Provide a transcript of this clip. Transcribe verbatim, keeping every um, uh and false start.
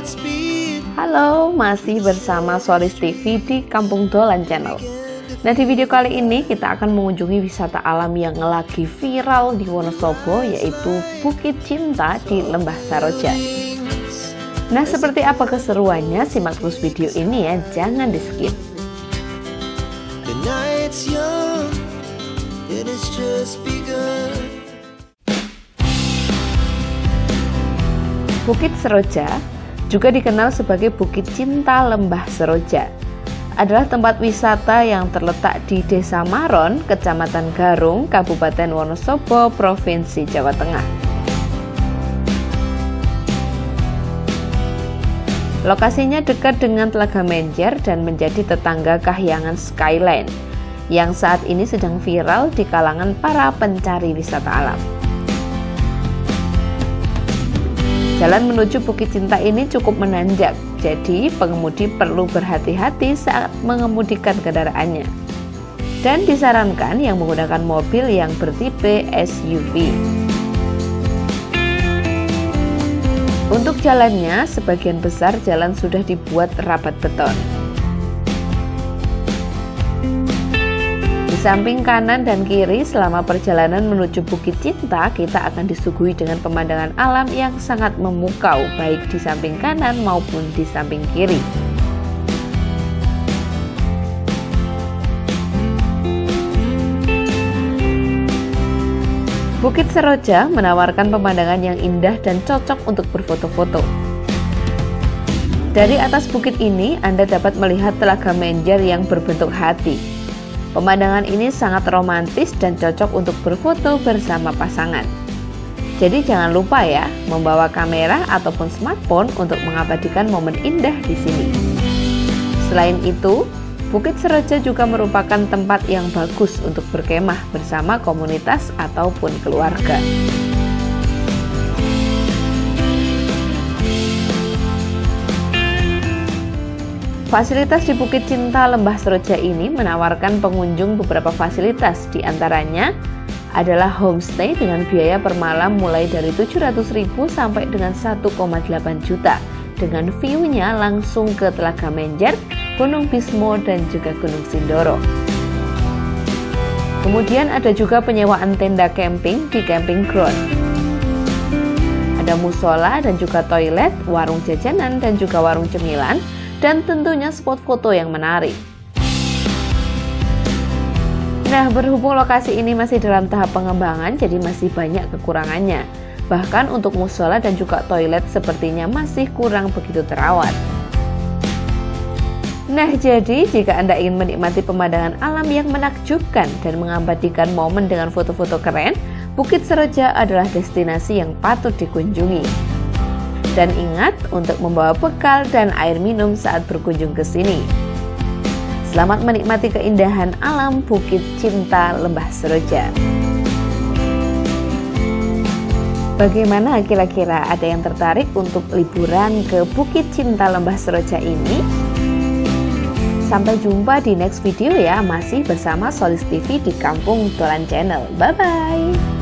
Halo, masih bersama Solis T V di Kampung Dolan Channel. Nah, di video kali ini kita akan mengunjungi wisata alam yang lagi viral di Wonosobo, yaitu Bukit Cinta di Lembah Saroja. Nah, seperti apa keseruannya? Simak terus video ini ya, jangan di skip. Bukit Seroja, juga dikenal sebagai Bukit Cinta Lembah Seroja, adalah tempat wisata yang terletak di Desa Maron, Kecamatan Garung, Kabupaten Wonosobo, Provinsi Jawa Tengah. Lokasinya dekat dengan Telaga Menjer dan menjadi tetangga Kahyangan Skyline, yang saat ini sedang viral di kalangan para pencari wisata alam. Jalan menuju Bukit Cinta ini cukup menanjak, jadi pengemudi perlu berhati-hati saat mengemudikan kendaraannya. Dan disarankan yang menggunakan mobil yang bertipe S U V. Untuk jalannya, sebagian besar jalan sudah dibuat rapat beton. Di samping kanan dan kiri selama perjalanan menuju Bukit Cinta, kita akan disuguhi dengan pemandangan alam yang sangat memukau, baik di samping kanan maupun di samping kiri. Bukit Seroja menawarkan pemandangan yang indah dan cocok untuk berfoto-foto. Dari atas bukit ini, Anda dapat melihat Telaga Menjer yang berbentuk hati. Pemandangan ini sangat romantis dan cocok untuk berfoto bersama pasangan. Jadi jangan lupa ya, membawa kamera ataupun smartphone untuk mengabadikan momen indah di sini. Selain itu, Bukit Seroja juga merupakan tempat yang bagus untuk berkemah bersama komunitas ataupun keluarga. Fasilitas di Bukit Cinta Lembah Seroja ini menawarkan pengunjung beberapa fasilitas, diantaranya adalah homestay dengan biaya per malam mulai dari tujuh ratus ribu sampai dengan satu koma delapan juta, dengan view-nya langsung ke Telaga Menjer, Gunung Bismo, dan juga Gunung Sindoro. Kemudian ada juga penyewaan tenda camping di camping ground. Ada musola dan juga toilet, warung jajanan dan juga warung cemilan, dan tentunya spot foto yang menarik. Nah, berhubung lokasi ini masih dalam tahap pengembangan, jadi masih banyak kekurangannya. Bahkan untuk musola dan juga toilet sepertinya masih kurang begitu terawat. Nah, jadi jika Anda ingin menikmati pemandangan alam yang menakjubkan dan mengabadikan momen dengan foto-foto keren, Bukit Seroja adalah destinasi yang patut dikunjungi. Dan ingat untuk membawa bekal dan air minum saat berkunjung ke sini. Selamat menikmati keindahan alam Bukit Cinta Lembah Seroja. Bagaimana kira-kira, ada yang tertarik untuk liburan ke Bukit Cinta Lembah Seroja ini? Sampai jumpa di next video ya, masih bersama Solis T V di Kampung Dolan Channel. Bye-bye!